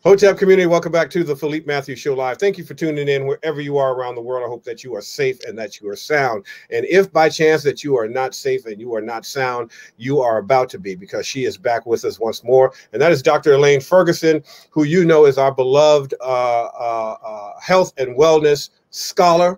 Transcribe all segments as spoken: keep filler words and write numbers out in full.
Hotel community, welcome back to the Philippe Matthews Show Live. Thank you for tuning in wherever you are around the world. I hope that you are safe and that you are sound. And if by chance that you are not safe and you are not sound, you are about to be, because she is back with us once more. And that is Doctor Elaine Ferguson, who you know is our beloved uh, uh, uh, health and wellness scholar.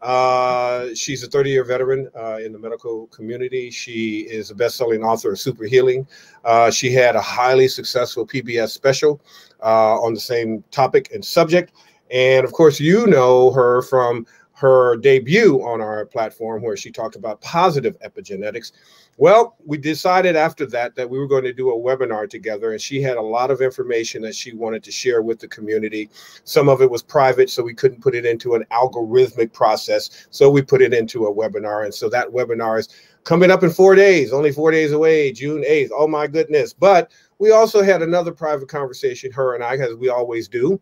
Uh, she's a thirty-year veteran uh, in the medical community. She is a best-selling author of SuperHealing. Uh, she had a highly successful P B S special uh, on the same topic and subject. And of course, you know her from her debut on our platform where she talked about positive epigenetics. Well, we decided after that that we were going to do a webinar together, and she had a lot of information that she wanted to share with the community. Some of it was private, so we couldn't put it into an algorithmic process. So we put it into a webinar. And so that webinar is coming up in four days, only four days away, June eighth. Oh my goodness. But we also had another private conversation, her and I, as we always do.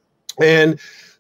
And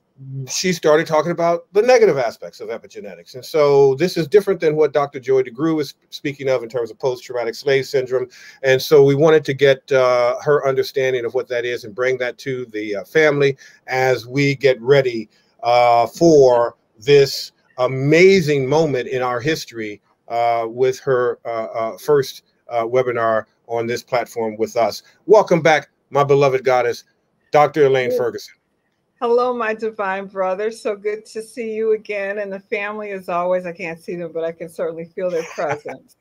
she started talking about the negative aspects of epigenetics. And so this is different than what Doctor Joy DeGruy is speaking of in terms of post-traumatic slave syndrome. And so we wanted to get uh, her understanding of what that is and bring that to the uh, family as we get ready uh, for this amazing moment in our history uh, with her uh, uh, first uh, webinar on this platform with us. Welcome back, my beloved goddess, Doctor Elaine Ferguson. Hello, my divine brother. So good to see you again. And the family, as always, I can't see them, but I can certainly feel their presence.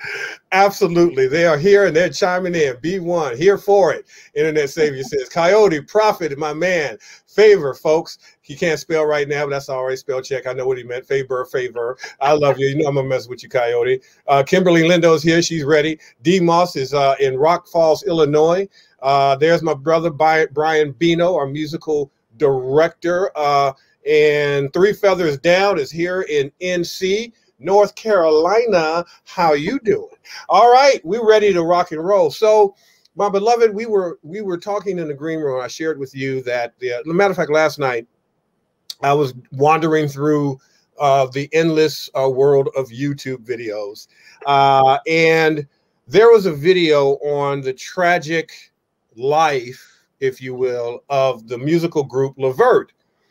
Absolutely. They are here and they're chiming in. B one, here for it. Internet Savior says, Coyote, Prophet, my man. Favor, folks. He can't spell right now, but that's all right. Spell check. I know what he meant. Favor, favor. I love you. You know I'm going to mess with you, Coyote. Uh, Kimberly Lindo's here. She's ready. D. Moss is uh, in Rock Falls, Illinois. Uh, there's my brother, Brian Bino, our musical director, uh, and Three Feathers Down is here in N C, North Carolina. How you doing? All right, we're ready to rock and roll. So, my beloved, we were we were talking in the green room. I shared with you that, the, as a matter of fact, last night I was wandering through uh, the endless uh, world of YouTube videos, uh, and there was a video on the tragic life, if you will, of the musical group Levert.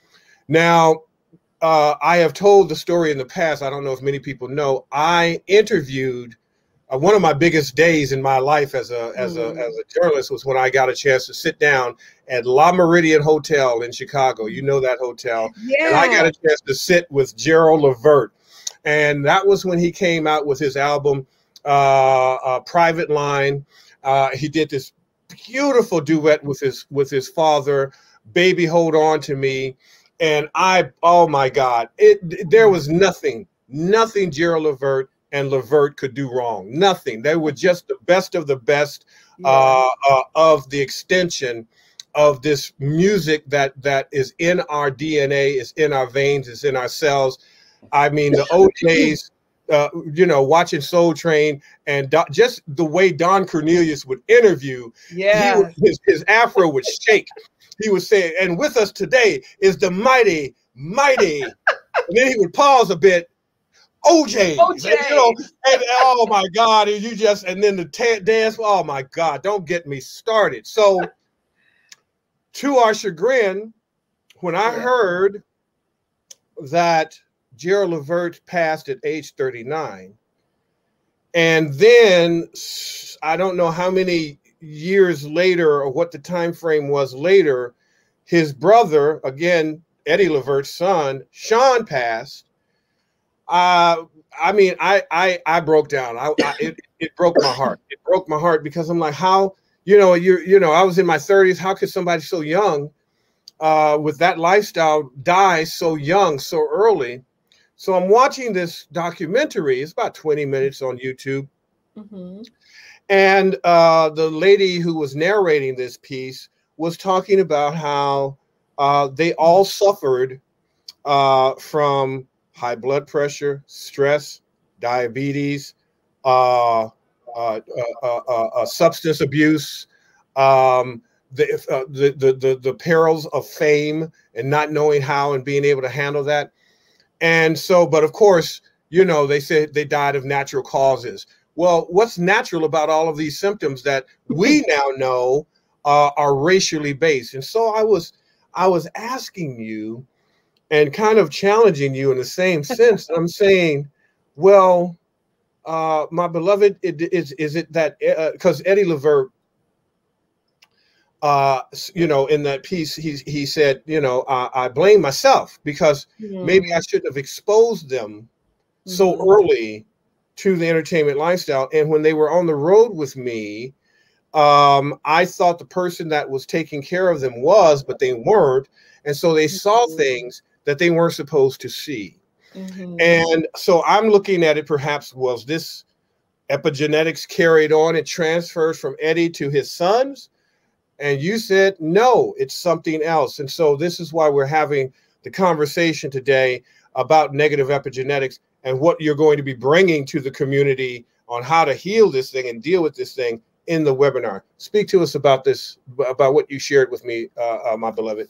Now, uh, I have told the story in the past. I don't know if many people know. I interviewed uh, one of my biggest days in my life as a as a as a journalist was when I got a chance to sit down at La Meridian Hotel in Chicago. You know that hotel. Yeah. And I got a chance to sit with Gerald Levert, and that was when he came out with his album, uh, uh, Private Line. Uh, he did this beautiful duet with his with his father, Baby Hold On to Me. And I, oh my God, it there was nothing, nothing Gerald Levert and Levert could do wrong. Nothing. They were just the best of the best yeah. uh, uh, of the extension of this music that that is in our D N A, is in our veins, is in our cells. I mean, the O Js, Uh, you know, watching Soul Train, and do, just the way Don Cornelius would interview, yeah, his, his afro would shake. He would say, and with us today is the mighty, mighty, and then he would pause a bit, O J. O J. And, you know, and, oh my God, and you just, and then the dance, oh my God, don't get me started. So, to our chagrin, when I yeah. heard that Gerald Levert passed at age thirty-nine. And then I don't know how many years later or what the time frame was later, his brother, again, Eddie Levert's son, Sean, passed. Uh, I mean, I I, I broke down. I, I it, it broke my heart. It broke my heart because I'm like, how, you know, you you know, I was in my thirties. How could somebody so young uh, with that lifestyle die so young, so early? So I'm watching this documentary. It's about twenty minutes on YouTube. Mm-hmm. And uh, the lady who was narrating this piece was talking about how uh, they all suffered uh, from high blood pressure, stress, diabetes, uh, uh, uh, uh, uh, substance abuse, um, the, uh, the, the, the, the perils of fame and not knowing how and being able to handle that. And so, but of course, you know, they said they died of natural causes. Well, what's natural about all of these symptoms that we now know uh, are racially based. And so I was, I was asking you and kind of challenging you in the same sense. I'm saying, well, uh, my beloved, it, is, is it that, because uh, Eddie Levert, uh, you know, in that piece, he, he said, you know, uh, I blame myself because Mm. maybe I shouldn't have exposed them so Mm-hmm. early to the entertainment lifestyle. And when they were on the road with me, um, I thought the person that was taking care of them was, but they weren't. And so they saw Mm-hmm. things that they weren't supposed to see. Mm-hmm. And so I'm looking at it, perhaps, was this epigenetics carried on? It transfers from Eddie to his sons? And you said, no, it's something else. And so this is why we're having the conversation today about negative epigenetics and what you're going to be bringing to the community on how to heal this thing and deal with this thing in the webinar. Speak to us about this, about what you shared with me, uh, uh, my beloved.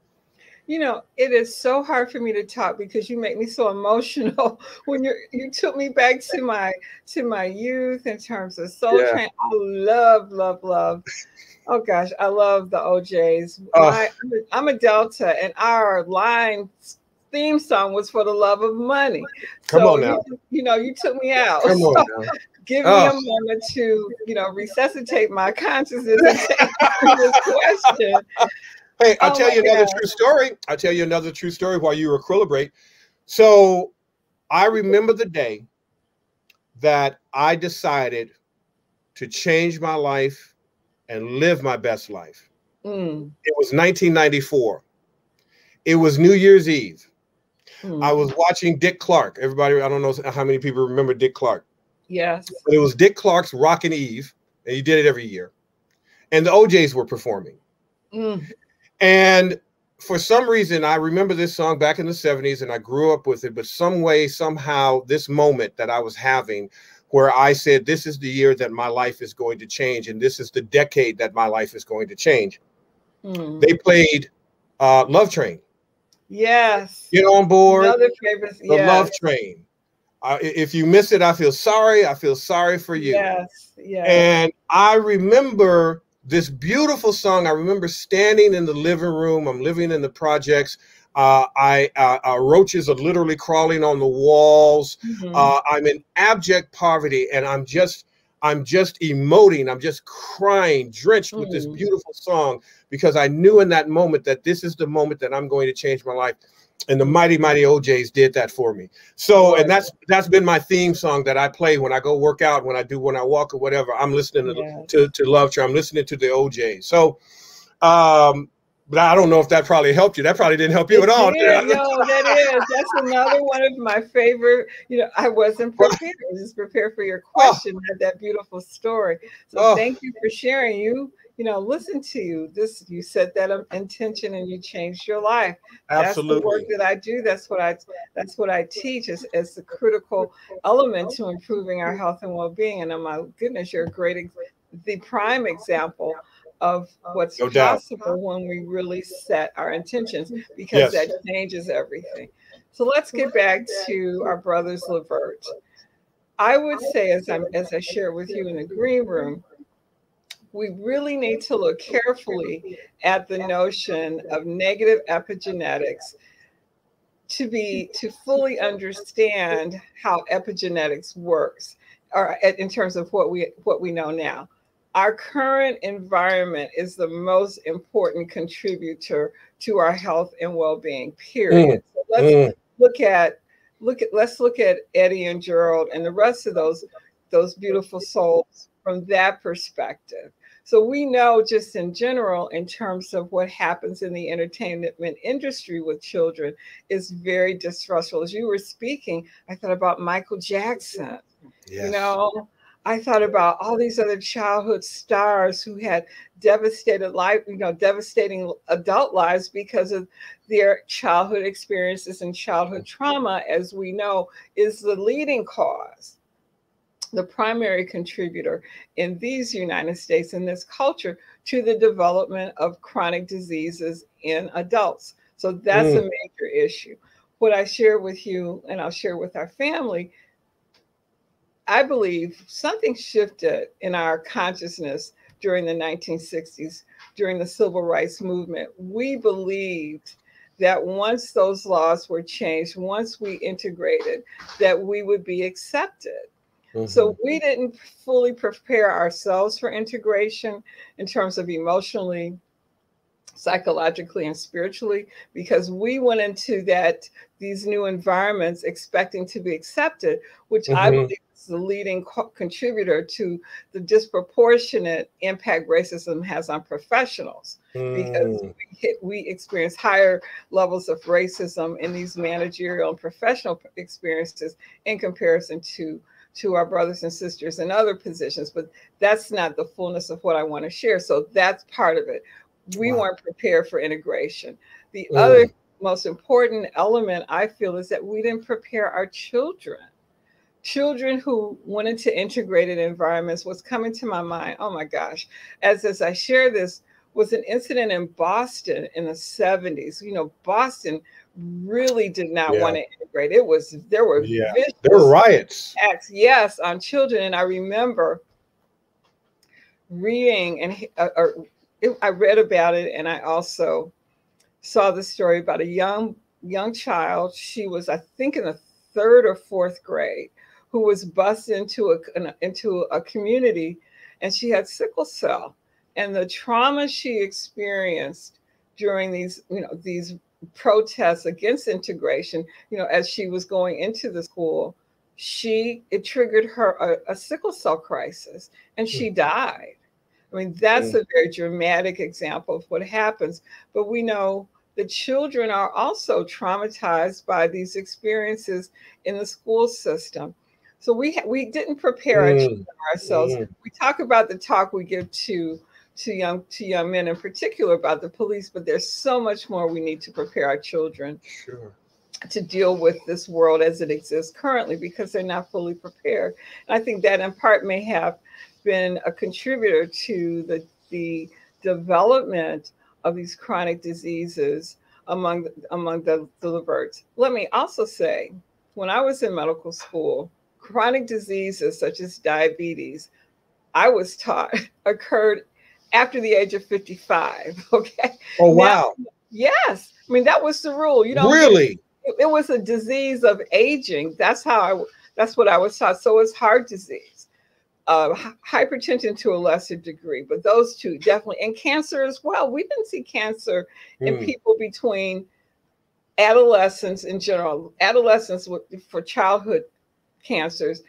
You know, it is so hard for me to talk because you make me so emotional when you you took me back to my to my youth in terms of Soul Yeah. Train. I love, love, love. Oh gosh, I love the O Js. Oh. My, I'm, a, I'm a Delta, and our line theme song was "For the Love of Money." Come so on now. You, you know, you took me out. Come on so now. Give oh. me a moment to, you know, resuscitate my consciousness and take this question. Hey, I'll oh tell you another God. true story. I'll tell you another true story while you equilibrate. So I remember the day that I decided to change my life and live my best life. Mm. It was nineteen ninety-four. It was New Year's Eve. Mm. I was watching Dick Clark. Everybody, I don't know how many people remember Dick Clark. Yes. But it was Dick Clark's Rockin' Eve, and he did it every year. And the O Js were performing. Mm. And for some reason, I remember this song back in the seventies, and I grew up with it. But some way, somehow, this moment that I was having where I said, this is the year that my life is going to change, and this is the decade that my life is going to change. Mm. They played uh, Love Train. Yes. Get on board. Another favorite. The yes. Love Train. Uh, if you miss it, I feel sorry. I feel sorry for you. Yes, yes. And I remember this beautiful song. I remember standing in the living room. I'm living in the projects. Uh, I uh, uh, roaches are literally crawling on the walls. Mm-hmm. uh, I'm in abject poverty, and I'm just, I'm just emoting. I'm just crying, drenched mm-hmm. with this beautiful song, because I knew in that moment that this is the moment that I'm going to change my life. And the mighty, mighty O Js did that for me. So, and that's that's been my theme song that I play when I go work out, when I do, when I walk or whatever. I'm listening to, yes. to, to Love Train. I'm listening to the O Js. So, um, but I don't know if that probably helped you. That probably didn't help you it at all. Did. No, that is. That's another one of my favorite. You know, I wasn't prepared. I was just prepared for your question. Oh. Had that beautiful story. So oh. thank you for sharing. You. You know, listen to you. This you set that intention and you changed your life. Absolutely. That's the work that I do. That's what I. That's what I teach as as the critical element to improving our health and well-being. And oh my goodness, you're a great, the prime example of what's no possible doubt. When we really set our intentions, because yes. that changes everything. So let's get back to our brothers Levert. I would say, as I'm as I shared with you in the green room, we really need to look carefully at the notion of negative epigenetics to be to fully understand how epigenetics works, or in terms of what we what we know now. Our current environment is the most important contributor to our health and well-being, period. Mm. So let's mm. look at look at let's look at Eddie and Gerald and the rest of those those beautiful souls from that perspective. So we know just in general, in terms of what happens in the entertainment industry with children, is very distressful. As you were speaking, I thought about Michael Jackson. Yes. You know, I thought about all these other childhood stars who had devastated life, you know, devastating adult lives because of their childhood experiences, and childhood trauma, as we know, is the leading cause, the primary contributor in these United States, in this culture, to the development of chronic diseases in adults. So that's mm. a major issue. What I share with you, and I'll share with our family, I believe something shifted in our consciousness during the nineteen sixties during the civil rights movement. We believed that once those laws were changed, once we integrated, that we would be accepted. Mm-hmm. So we didn't fully prepare ourselves for integration in terms of emotionally, psychologically, and spiritually, because we went into that these new environments expecting to be accepted, which mm-hmm. I believe is the leading co- contributor to the disproportionate impact racism has on professionals. Mm. Because we, hit, we experience higher levels of racism in these managerial and professional experiences in comparison to to our brothers and sisters in other positions. But that's not the fullness of what I want to share. So that's part of it. We wow. weren't prepared for integration. The mm. other most important element, I feel, is that we didn't prepare our children. Children who went into integrated environments, what's coming to my mind, oh my gosh, as, as I share this, was an incident in Boston in the seventies. You know, Boston really did not yeah. want to integrate. It was, there were yeah. there were riots. Acts, yes, on children. And I remember reading and uh, or, It, I read about it, and I also saw the story about a young young child. She was, I think, in the third or fourth grade, who was bused into a an, into a community, and she had sickle cell, and the trauma she experienced during these, you know, these protests against integration, you know, as she was going into the school, she it triggered her a, a sickle cell crisis, and she died. I mean, that's a very dramatic example of what happens. But we know that children are also traumatized by these experiences in the school system. So we ha- we didn't prepare mm. our children ourselves. Mm. We talk about the talk we give to to young to young men in particular about the police, but there's so much more we need to prepare our children sure. to deal with this world as it exists currently, because they're not fully prepared. And I think that in part may have been a contributor to the, the development of these chronic diseases among, among the, the Leverts. Let me also say, when I was in medical school, chronic diseases such as diabetes, I was taught occurred after the age of fifty-five. Okay. Oh, wow. Now, yes. I mean, that was the rule. You know, really? It, it was a disease of aging. That's how I, that's what I was taught. So it's heart disease, uh, hypertension to a lesser degree, but those two definitely, and cancer as well. We didn't see cancer mm. in people between adolescents in general, adolescents for childhood cancers,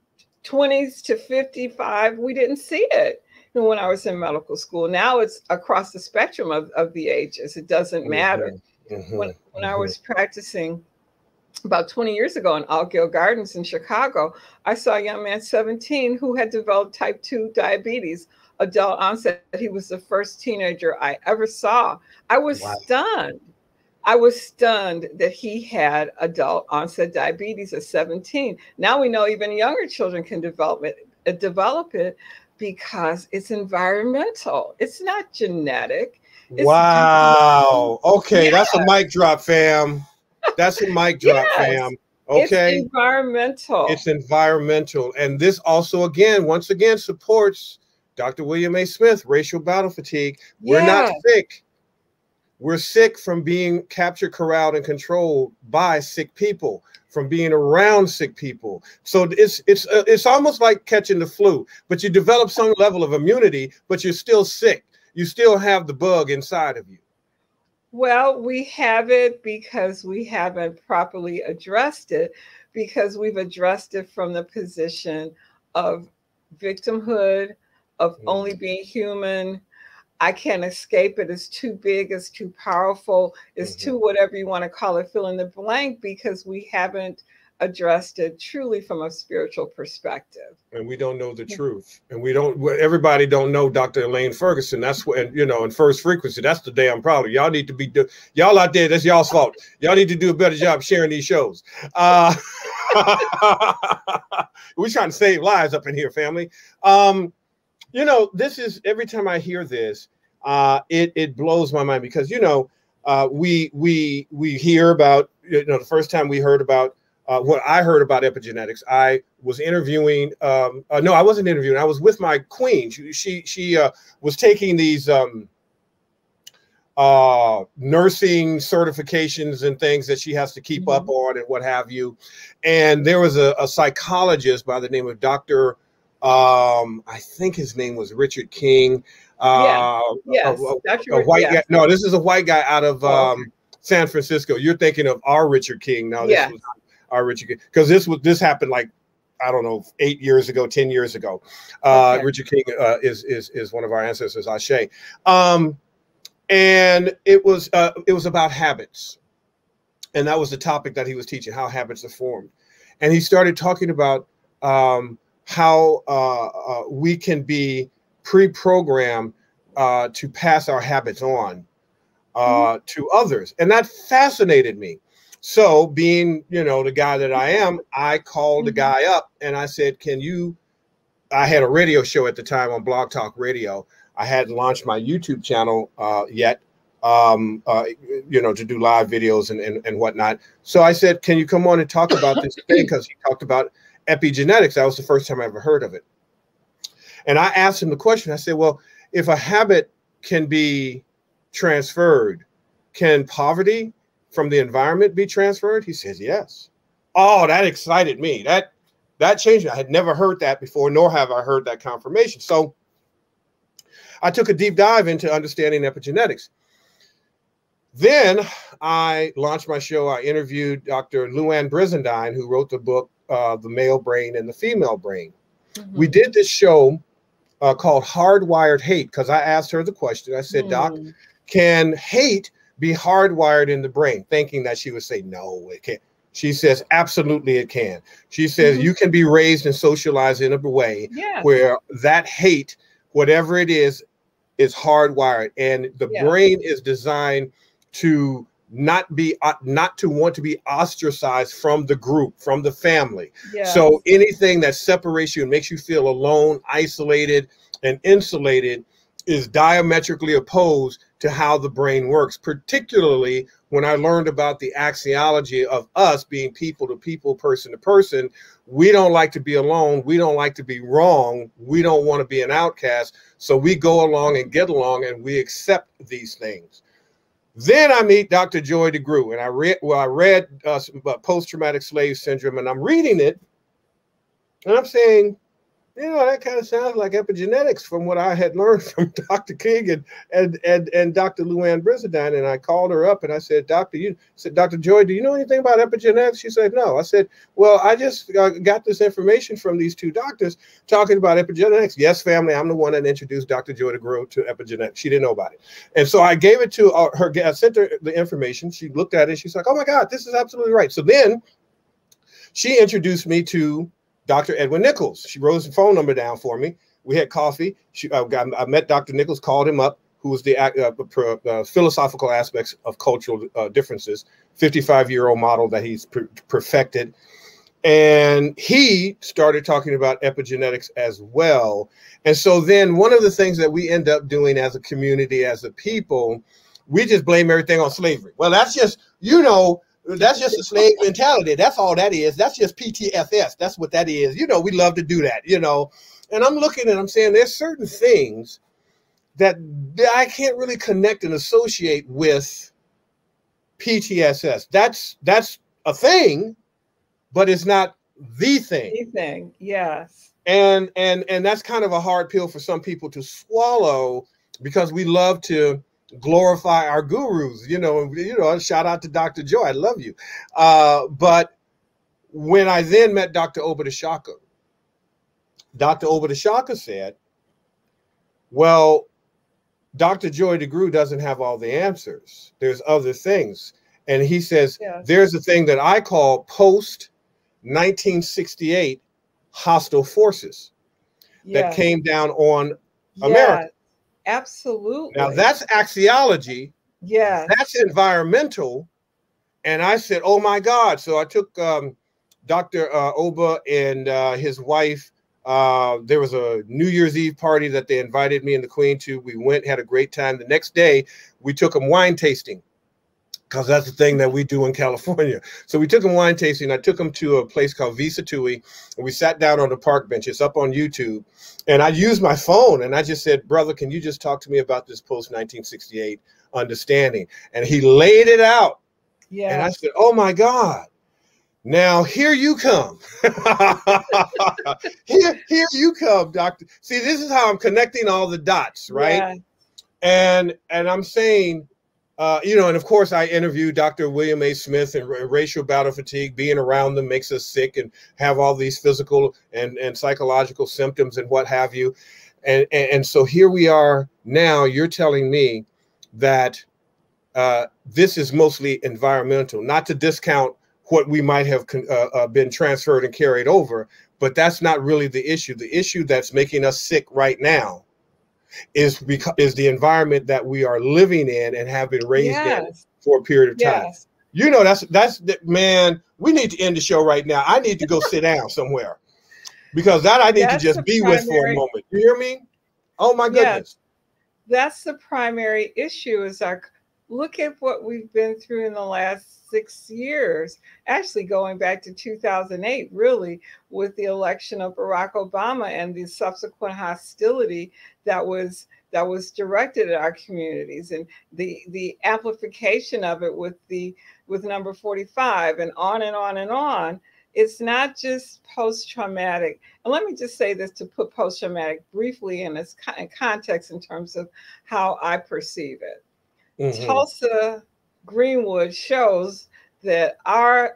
twenties to fifty-five, we didn't see it when I was in medical school. Now it's across the spectrum of, of the ages. It doesn't matter. Mm-hmm. When, when mm-hmm. I was practicing about twenty years ago in Altgeld Gardens in Chicago, I saw a young man, seventeen, who had developed type two diabetes, adult onset. He was the first teenager I ever saw. I was wow. stunned. I was stunned that he had adult onset diabetes at seventeen. Now we know even younger children can develop it, uh, develop it because it's environmental. It's not genetic. It's wow. Genetic. Okay, yeah. That's a mic drop, fam. That's a mic drop, yes. fam. Okay. It's environmental. It's environmental. And this also, again, once again, supports Doctor William A. Smith, racial battle fatigue. We're yeah. not sick. We're sick from being captured, corralled, and controlled by sick people, from being around sick people. So it's it's uh, it's almost like catching the flu, but you develop some level of immunity, but you're still sick. You still have the bug inside of you. Well, we have it because we haven't properly addressed it, because we've addressed it from the position of victimhood, of mm. only being human. I can't escape it. It's too big. It's too powerful. It's mm-hmm. too whatever you want to call it, fill in the blank, because we haven't addressed it truly from a spiritual perspective. And we don't know the truth. And we don't, everybody don't know Doctor Elaine Ferguson. That's what, you know, in First Frequency, that's the damn problem. Y'all need to be, do, y'all out there, that's y'all's fault. Y'all need to do a better job sharing these shows. Uh, we're trying to save lives up in here, family. Um, You know, this is, every time I hear this, uh, it it blows my mind, because, you know, uh, we we we hear about, you know, the first time we heard about uh, what I heard about epigenetics, I was interviewing. Um, uh, no, I wasn't interviewing. I was with my queen. She she, she uh, was taking these um, uh, nursing certifications and things that she has to keep Mm-hmm. up on and what have you. And there was a, a psychologist by the name of Doctor Um, I think his name was Richard King. Yeah. Uh, Yes. a, a, Doctor a white yes. guy. No, this is a white guy out of Oh, um, okay. San Francisco. You're thinking of our Richard King. No, this Yes. was our Richard King, because this was this happened like, I don't know, eight years ago, ten years ago. Uh, Okay. Richard King uh, is is is one of our ancestors, Ashe. Um, and it was uh, it was about habits, and that was the topic that he was teaching, how habits are formed. And he started talking about um, how uh, uh, we can be pre-programmed uh, to pass our habits on uh, Mm-hmm. to others, and that fascinated me. So, being, you know, the guy that I am, I called the Mm-hmm. guy up and I said, "Can you?" I had a radio show at the time on Blog Talk Radio. I hadn't launched my YouTube channel uh, yet, um, uh, you know, to do live videos and, and, and whatnot. So I said, "Can you come on and talk about this thing?" Because he talked about epigenetics. That was the first time I ever heard of it. And I asked him the question. I said, "Well, if a habit can be transferred, can poverty from the environment be transferred?" He says, "Yes." Oh, that excited me. That that changed me. I had never heard that before, nor have I heard that confirmation. So I took a deep dive into understanding epigenetics. Then I launched my show. I interviewed Doctor Luann Brizendine, who wrote the book, uh, The Male Brain and the Female Brain. Mm-hmm. We did this show uh, called Hardwired Hate, because I asked her the question. I said, mm. "Doc, can hate be hardwired in the brain?" Thinking that she would say, "No, it can't." She says, "Absolutely it can." She says, mm-hmm. you can be raised and socialized in a way yes. where that hate, whatever it is, is hardwired. And the yeah. brain is designed to not be, uh, not to want to be ostracized from the group, from the family. Yes. So anything that separates you and makes you feel alone, isolated, and insulated is diametrically opposed to how the brain works, particularly when I learned about the axiology of us being people to people, person to person. We don't like to be alone. We don't like to be wrong. We don't want to be an outcast. So we go along and get along, and we accept these things. Then I meet Doctor Joy DeGruy, and I read, well, I read uh, about post-traumatic slave syndrome, and I'm reading it, and I'm saying, you know, that kind of sounds like epigenetics from what I had learned from Doctor King and and and, and Doctor Luann Brizendine. And I called her up and I said, "Doctor, you I said, Doctor Joy, do you know anything about epigenetics?" She said, "No." I said, "Well, I just uh, got this information from these two doctors talking about epigenetics." Yes, family, I'm the one that introduced Doctor Joy DeGruy to epigenetics. She didn't know about it. And so I gave it to uh, her, I sent her the information. She looked at it. She's like, "Oh my God, this is absolutely right." So then she introduced me to Doctor Edwin Nichols. She wrote his phone number down for me. We had coffee. She, uh, got, I met Doctor Nichols, called him up, who was the uh, pro, uh, philosophical aspects of cultural uh, differences, fifty-five-year-old model that he's per perfected. And he started talking about epigenetics as well. And so then one of the things that we end up doing as a community, as a people, we just blame everything on slavery. Well, that's just, you know, that's just a slave mentality. That's all that is. That's just P T S S. That's what that is. You know, we love to do that, you know. And I'm looking and I'm saying there's certain things that I can't really connect and associate with P T S S. That's that's a thing, but it's not the thing. The thing, yes. And and and that's kind of a hard pill for some people to swallow, because we love to glorify our gurus, you know, you know, shout out to Doctor Joy. I love you. Uh, but when I then met Doctor Obadashaka, Doctor Obadashaka said, well, Doctor Joy DeGruy doesn't have all the answers. There's other things. And he says, yes. There's a thing that I call post nineteen sixty-eight hostile forces yes. that came down on yes. America. Absolutely. Now that's axiology. Yeah. That's environmental. And I said, oh my God. So I took um, Doctor Uh, Oba and uh, his wife. Uh, there was a New Year's Eve party that they invited me and the Queen to. We went, had a great time. The next day, we took them wine tasting. because that's the thing that we do in California. So we took him wine tasting. I took him to a place called Visa Tui, and we sat down on the park bench. It's up on YouTube. And I used my phone, and I just said, brother, can you just talk to me about this post nineteen sixty-eight understanding? And he laid it out. Yeah. And I said, oh, my God. Now, here you come. here, here you come, doctor. See, this is how I'm connecting all the dots, right? Yeah. And, and I'm saying, Uh, you know, and of course, I interviewed Doctor William A. Smith, and racial battle fatigue, being around them makes us sick and have all these physical and, and psychological symptoms and what have you. And, and, and so here we are now. You're telling me that uh, this is mostly environmental, not to discount what we might have uh, uh, been transferred and carried over, but that's not really the issue. The issue that's making us sick right now is because is the environment that we are living in and have been raised yes. in for a period of time. Yes. You know, that's that's man, we need to end the show right now. I need to go sit down somewhere, because that I need that's to just be primary, with for a moment. You hear me? Oh my goodness. Yes. That's the primary issue, is our look at what we've been through in the last six years, actually going back to two thousand eight, really, with the election of Barack Obama and the subsequent hostility that was that was directed at our communities, and the the amplification of it with the with number forty-five, and on and on and on. It's not just post-traumatic. And let me just say this to put post-traumatic briefly in its in context in terms of how I perceive it. Mm-hmm. Tulsa Greenwood shows that our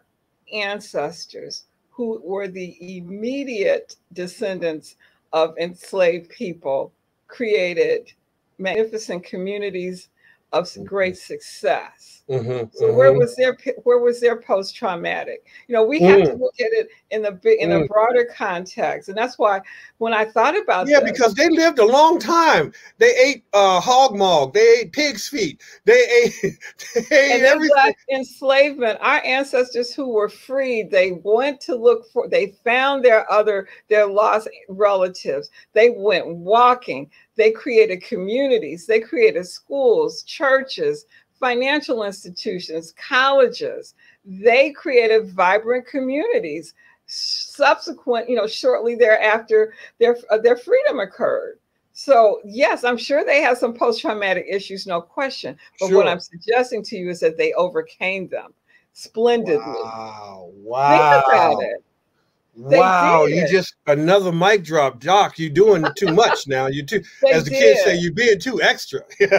ancestors, who were the immediate descendants of enslaved people, created magnificent communities of great success. Mm-hmm, so mm-hmm. where was their where was their post-traumatic? You know, we have mm. to look at it in the in mm. a broader context, and that's why when I thought about yeah, this, because they lived a long time. They ate uh, hog maw, they ate pig's feet, they ate, they ate and everything. Black enslavement. Our ancestors who were freed, they went to look for. They found their other their lost relatives. They went walking. They created communities. They created schools, churches, financial institutions, colleges. They created vibrant communities. Subsequent, you know, shortly thereafter, their uh, their freedom occurred. So yes, I'm sure they have some post-traumatic issues, no question. But sure. what I'm suggesting to you is that they overcame them splendidly. Wow! Wow! Think about it. They wow, did. You just another mic drop, Doc. You're doing too much now. You too, they as the did. kids say, you're being too extra.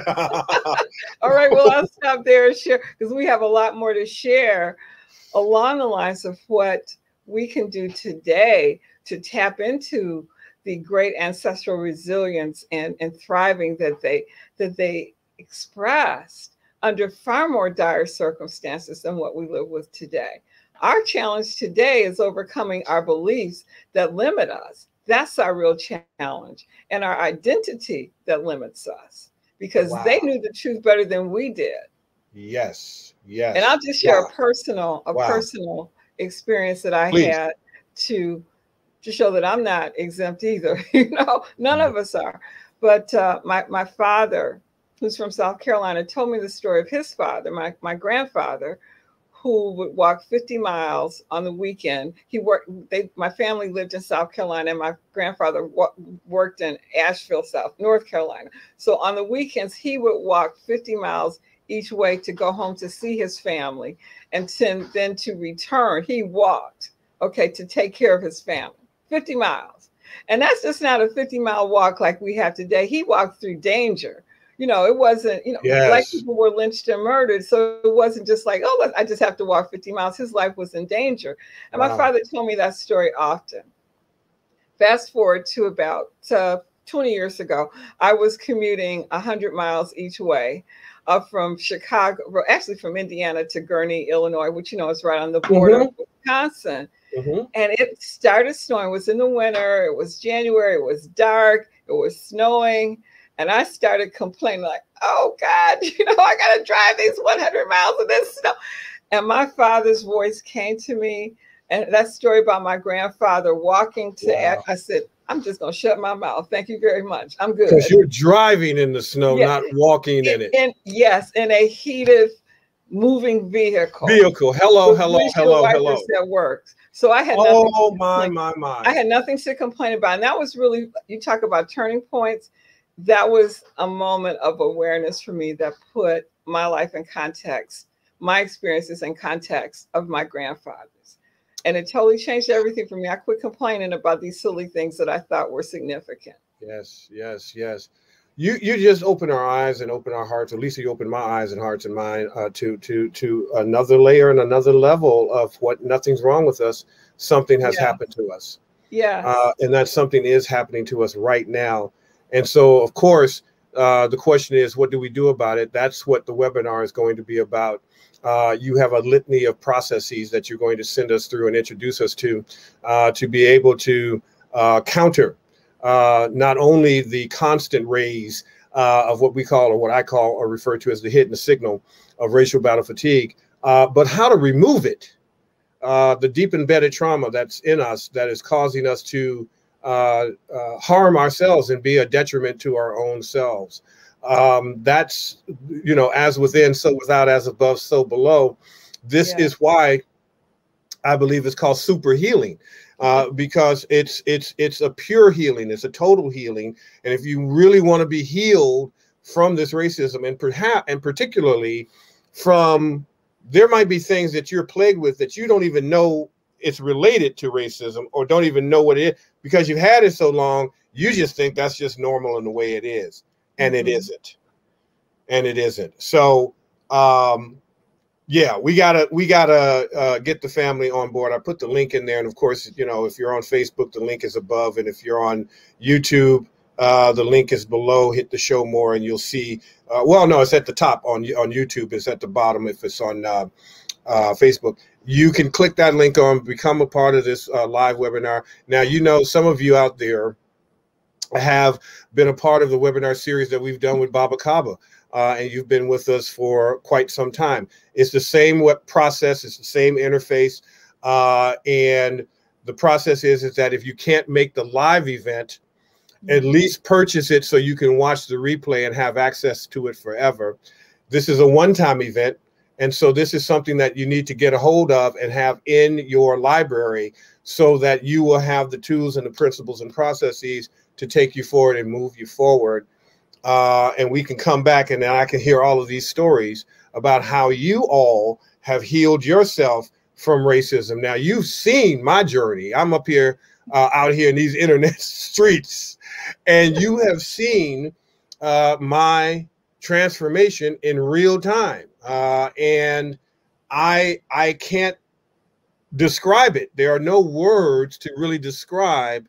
All right, well, I'll stop there and share, because we have a lot more to share along the lines of what we can do today to tap into the great ancestral resilience and, and thriving that they that they expressed under far more dire circumstances than what we live with today. Our challenge today is overcoming our beliefs that limit us. That's our real challenge, and our identity that limits us, because wow. they knew the truth better than we did. Yes, yes. And I'll just share wow. a personal, a wow. personal experience that I Please. had to, to show that I'm not exempt either. You know, none mm-hmm. of us are. But uh, my my father, who's from South Carolina, told me the story of his father, my my grandfather, who would walk fifty miles on the weekend. He worked, they, my family lived in South Carolina, and my grandfather w- worked in Asheville, South, North Carolina. So on the weekends, he would walk fifty miles each way to go home to see his family, and to, then to return. He walked, okay, to take care of his family, fifty miles. And that's just not a fifty mile walk like we have today. He walked through danger. You know, it wasn't, you know, yes. black people were lynched and murdered. So it wasn't just like, oh, I just have to walk fifty miles. His life was in danger. And wow. my father told me that story often. Fast forward to about uh, twenty years ago, I was commuting one hundred miles each way uh, from Chicago, actually from Indiana to Gurnee, Illinois, which, you know, is right on the border mm-hmm. of Wisconsin. Mm-hmm. And it started snowing. It was in the winter. It was January. It was dark. It was snowing. And I started complaining like, oh, God, you know, I got to drive these one hundred miles in this snow. And my father's voice came to me. And that story about my grandfather walking to, wow. I said, I'm just going to shut my mouth. Thank you very much. I'm good. Because you're driving in the snow, yeah. not walking in, in it. In, yes, in a heated moving vehicle. Vehicle. Hello, With hello, windshield hello, wipers hello. that works. So I had nothing. Oh to my, complain. my, my. I had nothing to complain about. And that was really, you talk about turning points. That was a moment of awareness for me that put my life in context, my experiences in context of my grandfather's. And it totally changed everything for me. I quit complaining about these silly things that I thought were significant. Yes, yes, yes. You you just open our eyes and open our hearts. At least you open my eyes and hearts and mind uh, to to to another layer and another level of what nothing's wrong with us. Something has Yes. happened to us. Yes. Uh, and that something is happening to us right now. And so, of course, uh, the question is, what do we do about it? That's what the webinar is going to be about. Uh, you have a litany of processes that you're going to send us through and introduce us to, uh, to be able to uh, counter uh, not only the constant raise uh, of what we call, or what I call or refer to as the hidden signal of racial battle fatigue, uh, but how to remove it. Uh, the deep embedded trauma that's in us that is causing us to uh, uh, harm ourselves and be a detriment to our own selves. Um, that's, you know, as within, so without, as above, so below. This Yeah. is why I believe it's called super healing, uh, because it's it's it's a pure healing. It's a total healing. And if you really want to be healed from this racism, and perhaps and particularly from, there might be things that you're plagued with that you don't even know it's related to racism, or don't even know what it is, because you've had it so long, you just think that's just normal in the way it is. And mm-hmm. it isn't. And it isn't. So, um, yeah, we gotta we gotta uh, get the family on board. I put the link in there, and of course, you know, if you're on Facebook, the link is above, and if you're on YouTube, uh, the link is below. Hit the show more, and you'll see. Uh, well, no, it's at the top on on YouTube. It's at the bottom if it's on uh, uh, Facebook. You can click that link on, become a part of this uh, live webinar. Now, you know, some of you out there have been a part of the webinar series that we've done with Baba Kaba. Uh, and you've been with us for quite some time. It's the same web process. It's the same interface. Uh, and the process is, is that if you can't make the live event, at least purchase it so you can watch the replay and have access to it forever. This is a one-time event. And so this is something that you need to get a hold of and have in your library so that you will have the tools and the principles and processes to take you forward and move you forward. Uh, and we can come back and then I can hear all of these stories about how you all have healed yourself from racism. Now, you've seen my journey. I'm up here, uh, out here in these internet streets, and you have seen uh, my transformation in real time. Uh, and I, I can't describe it. There are no words to really describe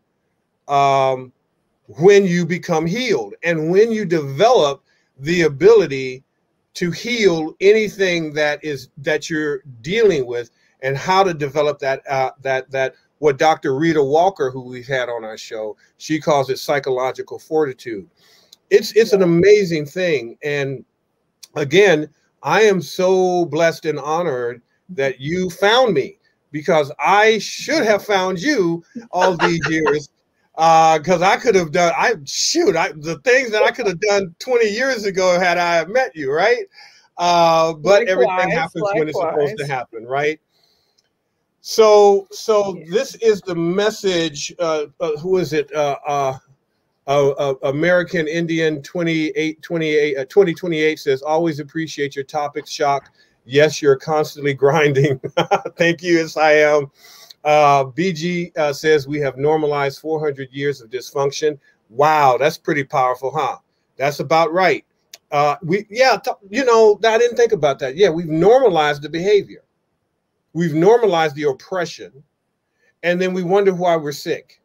um, when you become healed and when you develop the ability to heal anything that is that you're dealing with, and how to develop that uh, that that what Doctor Rita Walker, who we've had on our show, she calls it psychological fortitude. It's it's an amazing thing. And again, I am so blessed and honored that you found me, because I should have found you all these years. Uh, because I could have done, I shoot, I, the things that I could have done twenty years ago had I met you, right? Uh, but likewise, everything happens likewise. when it's supposed to happen, right? So, so yeah. This is the message. Uh, uh, who is it? Uh, uh, uh, uh, American Indian twenty-eight, twenty-eight, uh, twenty twenty-eight says, always appreciate your topics, Shock. Yes, you're constantly grinding. Thank you, yes, I am. Uh, B G uh, says we have normalized four hundred years of dysfunction. Wow, that's pretty powerful, huh? That's about right. Uh, we, yeah, you know, I didn't think about that. Yeah, we've normalized the behavior. We've normalized the oppression, and then we wonder why we're sick.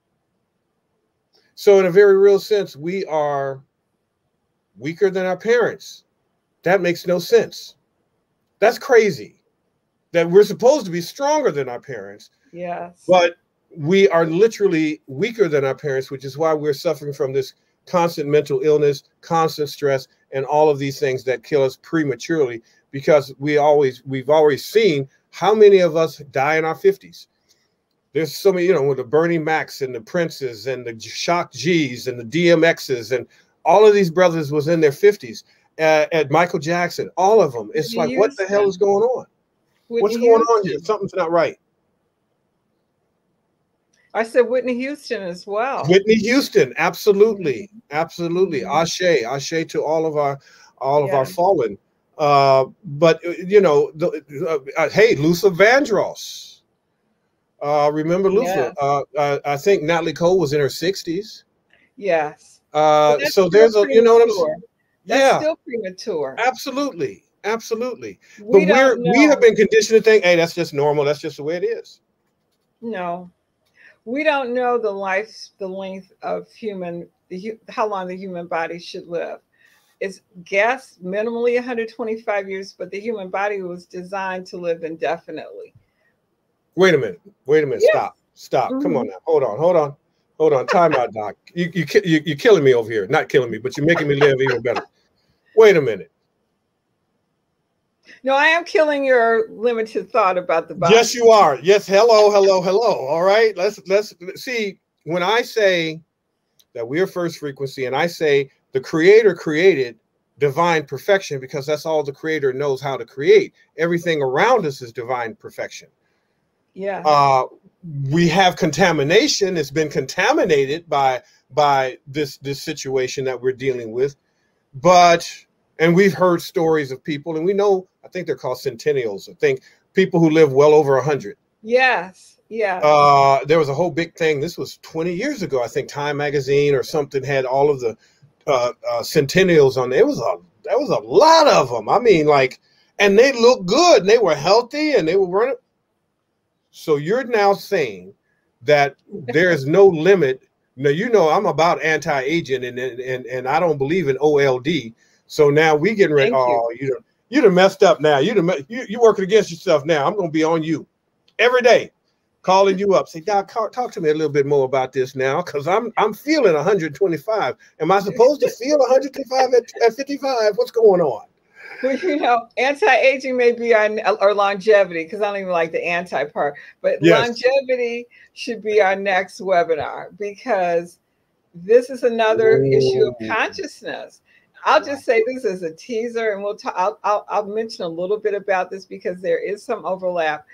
So in a very real sense, we are weaker than our parents. That makes no sense. That's crazy. That we're supposed to be stronger than our parents. Yes. But we are literally weaker than our parents, which is why we're suffering from this constant mental illness, constant stress, and all of these things that kill us prematurely, because we always, we've always seen how many of us die in our fifties. There's so many, you know, with the Bernie Macs and the Princes and the Shock G's and the D M X's, and all of these brothers was in their fifties. at, at Michael Jackson, all of them. It's Whitney like, what the hell Houston. is going on? What's Whitney going on here? Houston. Something's not right. I said Whitney Houston as well. Whitney Houston, absolutely, Mhm. absolutely. Mhm. Ashe, ashe to all of our, all of Yeah. our fallen. Uh, but you know, the, uh, hey, Luther Vandross. Uh, remember Luther? Yes. Uh, uh, I think Natalie Cole was in her sixties. Yes. But Uh, that's so still there's a, you know what I'm saying? premature. That's Yeah, still premature. absolutely, absolutely. But We we're don't we have know. been conditioned to think, hey, that's just normal. That's just the way it is. No. We don't know the life, the length of human, the hu- how long the human body should live. It's guessed minimally one hundred twenty-five years, but the human body was designed to live indefinitely. Wait a minute. Wait a minute. Yes. Stop. Stop. Come on Mhm. now. Hold on. Hold on. Hold on. Time out, Doc. You you ki- you you're killing me over here. Not killing me, but you're making me live even better. Wait a minute. No, I am killing your limited thought about the Yes, body. you are. Yes. Hello. Hello. Hello. All right. Let's let's see. When I say that we are first frequency, and I say the Creator created divine perfection because that's all the Creator knows how to create. Everything around us is divine perfection. Yes. Uh, we have contamination. It's been contaminated by by this this situation that we're dealing with. But and we've heard stories of people, and we know, I think they're called centennials. I think people who live well over a hundred. Yes. Yes. Uh, there was a whole big thing. This was twenty years ago. I think Time Magazine or something had all of the uh, uh, centennials on there. It was a that was a lot of them. I mean, like, and they looked good. And they were healthy, and they were running. So you're now saying that there is no limit. Now, you know, I'm about anti-aging, and and and I don't believe in O L D. So now we getting ready. Thank you. Oh, you done, you done messed up now. You done, you you working against yourself now. I'm going to be on you every day, calling you up. Say, Doc, talk, talk to me a little bit more about this now, because I'm I'm feeling one hundred twenty-five. Am I supposed to feel one hundred twenty-five at, at fifty-five? What's going on? Well, you know, anti-aging may be our or longevity, because I don't even like the anti part, but Yes. longevity should be our next webinar, because this is another issue of Ooh. consciousness. I'll just say this as a teaser, and we'll talk. I'll, I'll, I'll mention a little bit about this because there is some overlap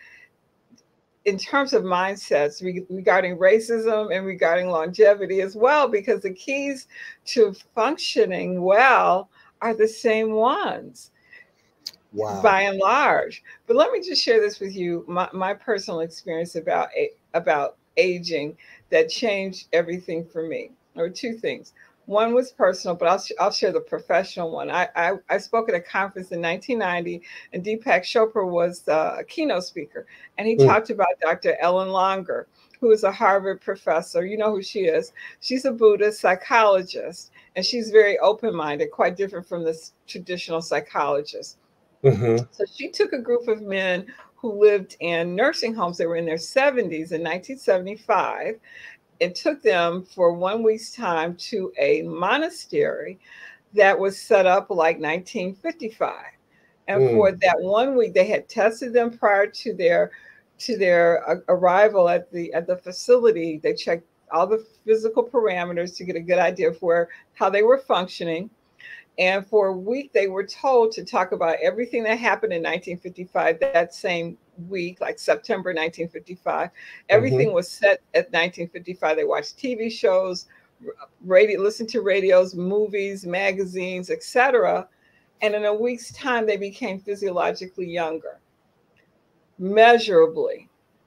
in terms of mindsets re- regarding racism and regarding longevity as well, because the keys to functioning well are the same ones. Wow. By and large. But let me just share this with you, my, my personal experience about about aging that changed everything for me. There were two things. One was personal, but I'll, I'll share the professional one. I, I, I spoke at a conference in nineteen ninety, and Deepak Chopra was uh, a keynote speaker. And he Mm. talked about Doctor Ellen Longer, who is a Harvard professor. You know who she is. She's a Buddhist psychologist, and she's very open-minded, quite different from the traditional psychologist. Mm-hmm. So she took a group of men who lived in nursing homes. They were in their seventies in nineteen seventy-five, and took them for one week's time to a monastery that was set up like nineteen fifty-five. And Mm. for that one week, they had tested them prior to their to their uh, arrival at the at the facility. They checked all the physical parameters to get a good idea of where how they were functioning. And for a week, they were told to talk about everything that happened in nineteen fifty-five, that same week, like September nineteen fifty-five. Everything Mm-hmm. was set at nineteen fifty-five. They watched T V shows, radio, listened to radios, movies, magazines, et cetera. And in a week's time, they became physiologically younger, measurably.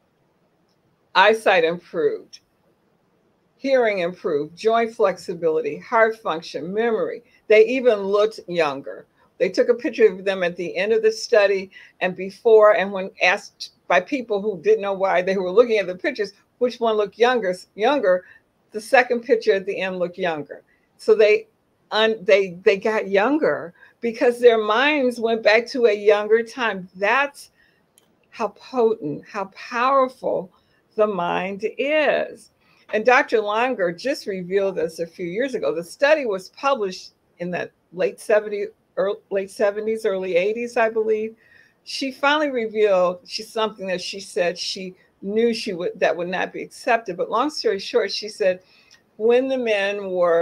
Eyesight improved, hearing improved, joint flexibility, heart function, memory. They even looked younger. They took a picture of them at the end of the study and before, and when asked by people who didn't know why they were looking at the pictures, which one looked younger, younger, the second picture at the end looked younger. So they un, they they got younger because their minds went back to a younger time. That's how potent, how powerful the mind is. And Doctor Langer just revealed this a few years ago. The study was published in the late seventies, early, late seventies, early eighties, I believe. She finally revealed she's something that she said she knew she would that would not be accepted. But long story short, she said when the men were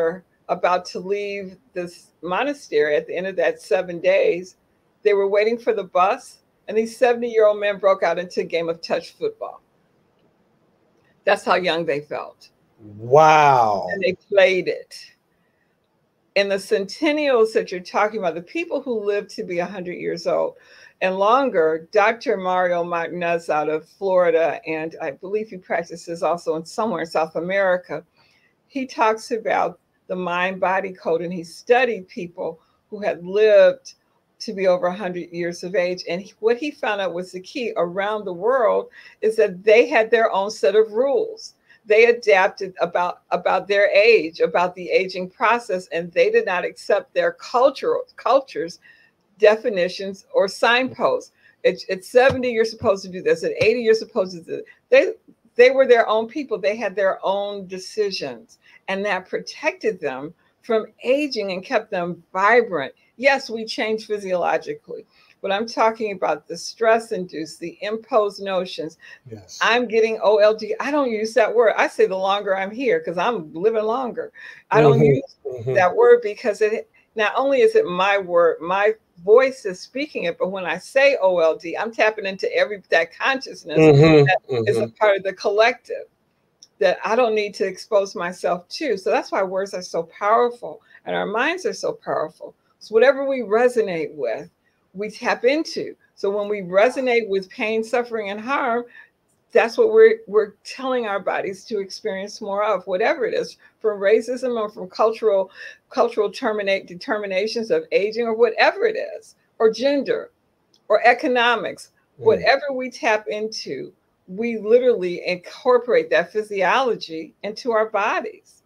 about to leave this monastery at the end of that seven days, they were waiting for the bus, and these seventy-year-old men broke out into a game of touch football. That's how young they felt. Wow. And they played it. And the centennials that you're talking about, the people who live to be one hundred years old and longer, Doctor Mario Martinez out of Florida, and I believe he practices also in somewhere in South America, he talks about the mind-body code, and he studied people who had lived to be over one hundred years of age. And he, what he found out was the key around the world is that they had their own set of rules. They adapted about, about their age, about the aging process, and they did not accept their cultural cultures, definitions, or signposts. At, at seventy, you're supposed to do this. At eighty, you're supposed to do this. They, they were their own people. They had their own decisions, and that protected them from aging and kept them vibrant. Yes, we change physiologically, but I'm talking about the stress-induced, the imposed notions. Yes. I'm getting O L D. I don't use that word. I say the longer I'm here because I'm living longer. I don't Mm-hmm. use Mm-hmm. that word because it not only is it my word, my voice is speaking it, but when I say O L D, I'm tapping into every that consciousness Mm-hmm. that Mm-hmm. is a part of the collective that I don't need to expose myself to. So that's why words are so powerful and our minds are so powerful. So whatever we resonate with, we tap into. So when we resonate with pain, suffering, and harm, that's what we're we're telling our bodies to experience more of, whatever it is, from racism or from cultural cultural terminate determinations of aging or whatever it is, or gender, or economics, Mm. whatever we tap into, we literally incorporate that physiology into our bodies.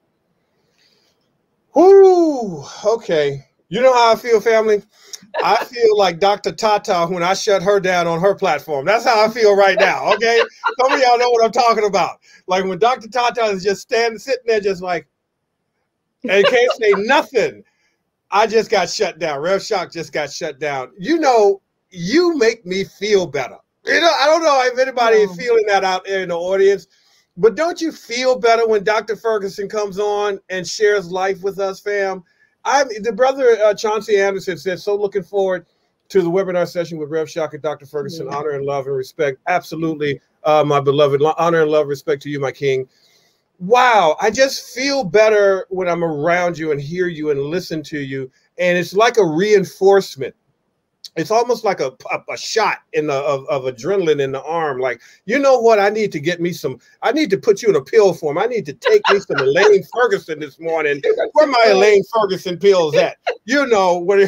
Whoo, okay. You know how I feel, family? I feel like Doctor Tata when I shut her down on her platform. That's how I feel right now, okay? Some of y'all know what I'm talking about. Like when Doctor Tata is just standing, sitting there just like, and can't say nothing. I just got shut down. Rev Shock just got shut down. You know, you make me feel better. You know, I don't know if anybody is feeling that out there in the audience, but don't you feel better when Doctor Ferguson comes on and shares life with us, fam? I'm the brother uh, Chauncey Anderson said, so looking forward to the webinar session with Rev Shock and Doctor Ferguson. Mm-hmm. Honor and love and respect. Absolutely, uh, my beloved. Honor and love, respect to you, my king. Wow, I just feel better when I'm around you and hear you and listen to you. And it's like a reinforcement. It's almost like a, a, a shot in the of, of adrenaline in the arm. Like, you know what? I need to get me some, I need to put you in a pill form. I need to take me some Elaine Ferguson this morning. Where my Elaine Ferguson pills at? You know, what?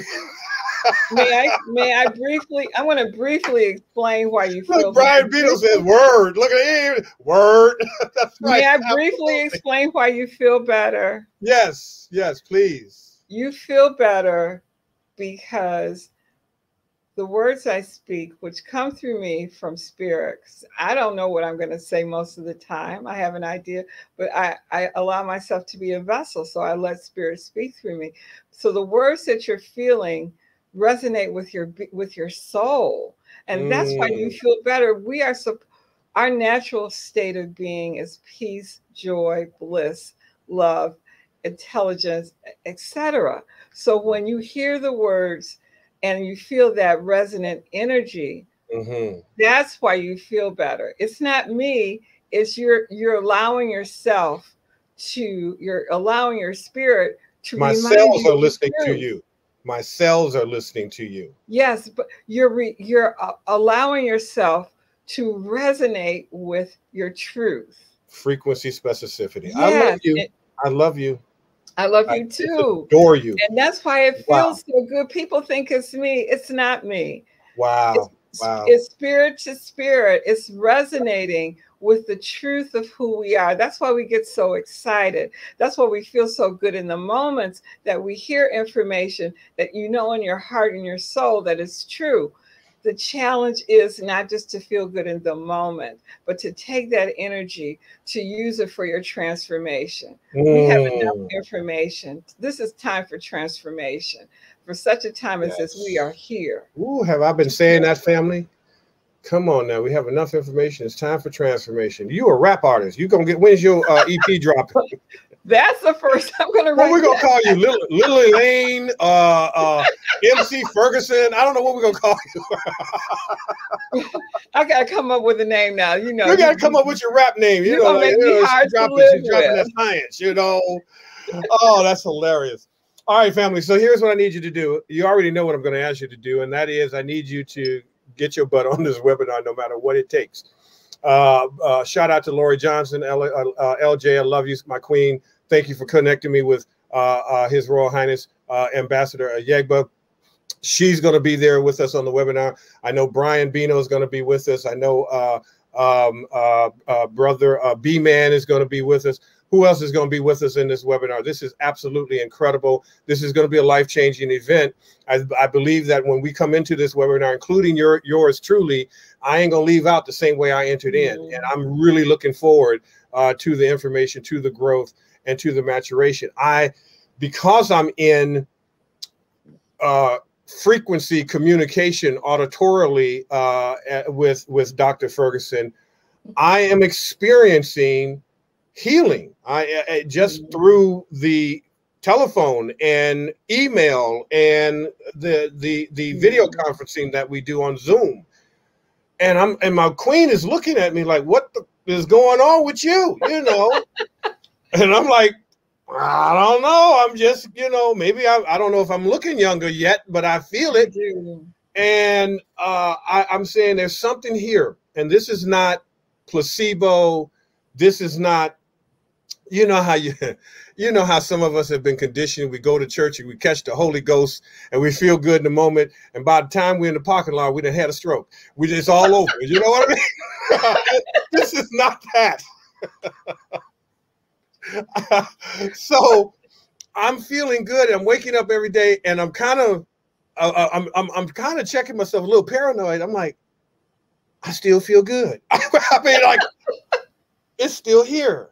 may I may I briefly, I want to briefly explain why you feel. Look, Brian Beadle says, word. Look at him. Word. That's right. May I briefly Absolutely. explain why you feel better? Yes, yes, please. You feel better because the words I speak, which come through me from spirit, I don't know what I'm going to say most of the time. I have an idea, but I, I allow myself to be a vessel. So I let spirit speak through me. So the words that you're feeling resonate with your, with your soul. And mm. that's why you feel better. We are, so, our natural state of being is peace, joy, bliss, love, intelligence, et cetera. So when you hear the words, and you feel that resonant energy, mm-hmm. that's why you feel better. It's not me, it's you're you're allowing yourself to, you're allowing your spirit to My cells are listening to you. My cells are listening to you. Yes, but you're re, you're uh, allowing yourself to resonate with your truth. Frequency specificity. Yes. I love you. It, I love you. I love you too. I adore you. And that's why it feels wow. so good. People think it's me. It's not me. Wow. It's, wow. It's spirit to spirit. It's resonating with the truth of who we are. That's why we get so excited. That's why we feel so good in the moments that we hear information that you know in your heart and your soul that is true. The challenge is not just to feel good in the moment, but to take that energy to use it for your transformation. Mm. We have enough information. This is time for transformation. For such a time as yes. this, we are here. Ooh, have I been saying that, family? Come on now, we have enough information. It's time for transformation. You a rap artist. You gonna get, when's your uh, E P dropping? That's the first I'm gonna What write. we gonna call you, little, little Elaine, uh, uh, M C Ferguson? I don't know what we're gonna call you. I gotta come up with a name now. You know, you gotta you, come up with your rap name. You you're know, gonna like, make you me know, hard she's dropping, to live she's dropping with. that science. You know. Oh, that's hilarious. All right, family. So here's what I need you to do. You already know what I'm going to ask you to do, and that is I need you to get your butt on this webinar, no matter what it takes. Uh, uh, shout out to Lori Johnson, L, uh, L J. I love you, my queen. Thank you for connecting me with uh, uh, His Royal Highness uh, Ambassador Yegba. She's going to be there with us on the webinar. I know Brian Bino is going to be with us. I know uh, um, uh, uh, brother uh, B-Man is going to be with us. Who else is going to be with us in this webinar? This is absolutely incredible. This is going to be a life-changing event. I, I believe that when we come into this webinar, including your, yours truly, I ain't going to leave out the same way I entered in. And I'm really looking forward uh, to the information, to the growth, and to the maturation. I, because I'm in uh, frequency communication auditorily uh, with, with Doctor Ferguson, I am experiencing healing. I, I just through the telephone and email and the the the video conferencing that we do on Zoom, and I'm and my queen is looking at me like, what the is going on with you, you know? And I'm like, I don't know. I'm just, you know, maybe I, I don't know if I'm looking younger yet, but I feel it. And uh, I, I'm saying there's something here, and this is not placebo. This is not. You know how you, you know how some of us have been conditioned. We go to church and we catch the Holy Ghost and we feel good in the moment. And by the time we're in the parking lot, we done had a stroke. We just all over. You know what I mean? This is not that. So I'm feeling good. I'm waking up every day, and I'm kind of, uh, I'm, I'm, I'm kind of checking myself, a little paranoid. I'm like, I still feel good. I mean, like, it's still here.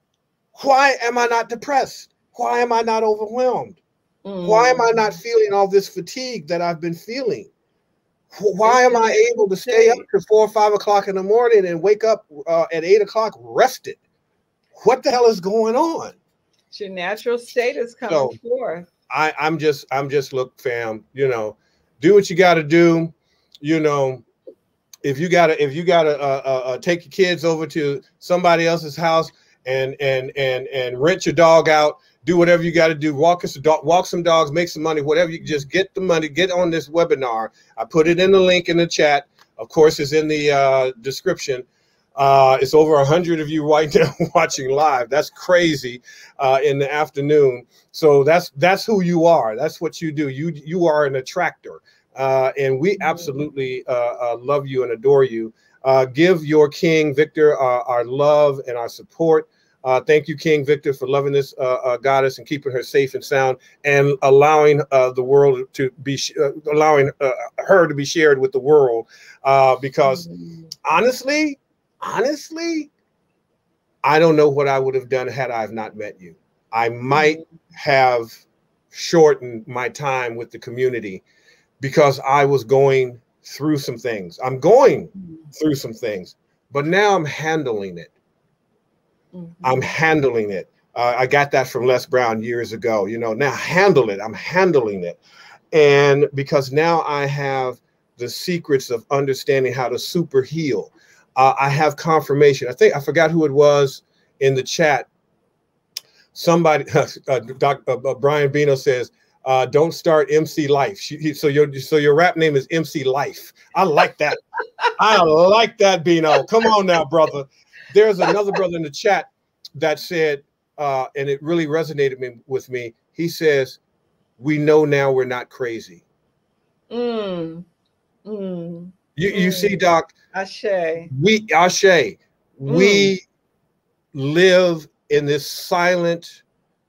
Why am I not depressed? Why am I not overwhelmed? Mm. Why am I not feeling all this fatigue that I've been feeling? Why am I able to stay up to four or five o'clock in the morning and wake up uh, at eight o'clock rested? What the hell is going on? It's your natural state is coming so, forth. I, I'm just, I'm just look, fam. You know, do what you got to do. You know, if you gotta, if you gotta uh, uh, uh, take your kids over to somebody else's house. And and and and rent your dog out. Do whatever you got to do. Walk us, walk some dogs, make some money. Whatever you just get the money. Get on this webinar. I put it in the link in the chat. Of course, it's in the uh, description. Uh, it's over a hundred of you right now watching live. That's crazy uh, in the afternoon. So that's that's who you are. That's what you do. You you are an attractor, uh, and we absolutely uh, uh, love you and adore you. Uh, give your King Victor uh, our love and our support. Uh, thank you, King Victor, for loving this uh, uh, goddess and keeping her safe and sound, and allowing uh, the world to be, uh, allowing uh, her to be shared with the world. Uh, because mm-hmm. honestly, honestly, I don't know what I would have done had I not met you. I might mm-hmm. have shortened my time with the community because I was going through some things. I'm going through some things, but now I'm handling it. Mm-hmm. I'm handling it. Uh, I got that from Les Brown years ago. You know, now handle it. I'm handling it. And because now I have the secrets of understanding how to super heal. Uh, I have confirmation. I think I forgot who it was in the chat. Somebody, uh, Doc, uh, uh, Brian Bino says, Uh, don't start M C Life. She, he, so your so your rap name is M C Life. I like that. I like that, Bino. Come on now, brother. There's another brother in the chat that said, uh, and it really resonated me, with me. He says, "We know now we're not crazy." Mm. Mm. You you mm. see, Doc? Ashe. We Ashe. Mm. We live in this silent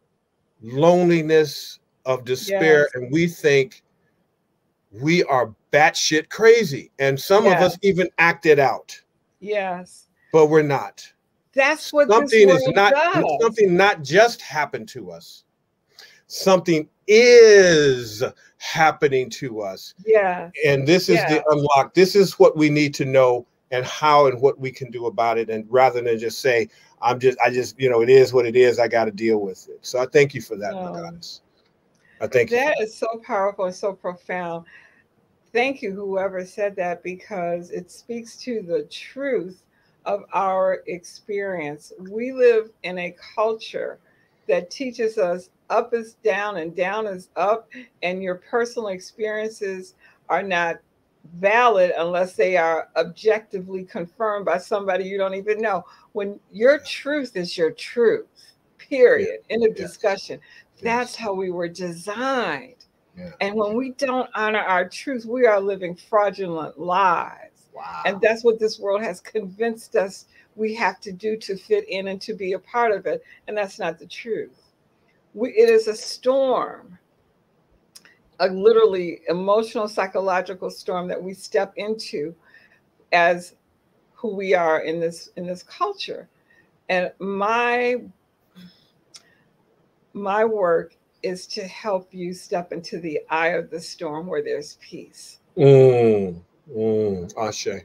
loneliness of despair, yes. and we think we are batshit crazy, and some yes. of us even act it out. Yes, but we're not. That's what something this is not. does. Something not just happened to us. Something is happening to us. Yeah. And this is yeah. the unlock. This is what we need to know and how and what we can do about it. And rather than just say, I'm just, I just, you know, it is what it is. I got to deal with it. So I thank you for that, No. my goddess. I thank you. That is so powerful and so profound. Thank you, whoever said that, because it speaks to the truth of our experience. We live in a culture that teaches us up is down and down is up, and your personal experiences are not valid unless they are objectively confirmed by somebody you don't even know. When your truth is your truth, period, yeah. in a discussion, yes. that's yes. how we were designed. Yeah. And when we don't honor our truth, we are living fraudulent lives. Wow. And that's what this world has convinced us we have to do to fit in and to be a part of it. And that's not the truth. We, it is a storm, a literally emotional, psychological storm that we step into as who we are in this in this culture. And my my work is to help you step into the eye of the storm where there's peace. Mm, mm, Ashe.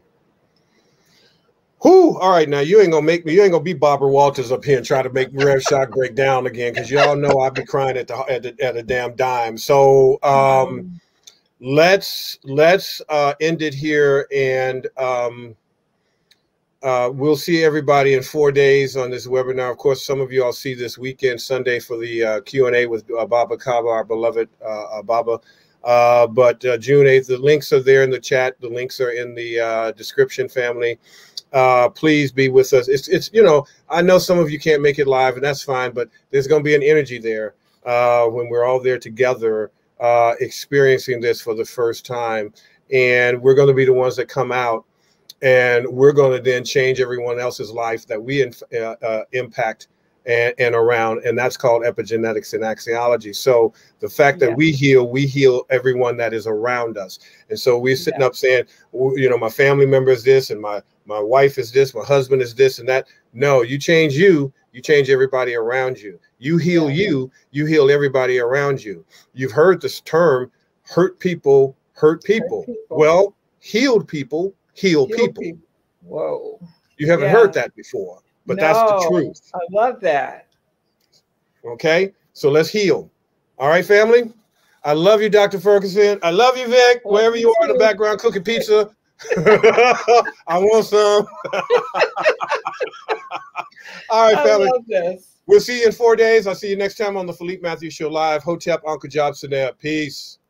Whew, all right, now you ain't gonna make me, you ain't gonna be Barbara Walters up here and try to make Rev Shock break down again, because y'all know I be crying at the at the, at a damn dime. So um, mm. let's let's uh, end it here, and um, uh, we'll see everybody in four days on this webinar. Of course, some of you all see this weekend, Sunday, for the uh, Q and A with uh, Baba Kaba, our beloved uh, Baba. Uh, but uh, June eighth, the links are there in the chat. The links are in the uh, description, family. Uh, please be with us. It's, it's, you know, I know some of you can't make it live, and that's fine, but there's going to be an energy there uh, when we're all there together uh, experiencing this for the first time. And we're going to be the ones that come out, and we're going to then change everyone else's life that we inf uh, uh, impact and, and around. And that's called epigenetics and axiology. So the fact that yeah. we heal, we heal everyone that is around us. And so we're sitting yeah. up saying, you know, my family member is this, and my my wife is this, my husband is this and that. No, you change you, you change everybody around you. You heal yeah. you, you heal everybody around you. You've heard this term, hurt people, hurt people. Hurt people. Well, healed people, heal, heal people. people. Whoa. You haven't yeah. heard that before, but no, that's the truth. I love that. Okay, so let's heal. All right, family? I love you, Doctor Ferguson. I love you, Vic, well, wherever you are in the background cooking pizza. I want some. All right, family. I love this. We'll see you in four days. I'll see you next time on the Philippe Matthews Show Live. Hotep, Uncle Job, Sanea. Peace.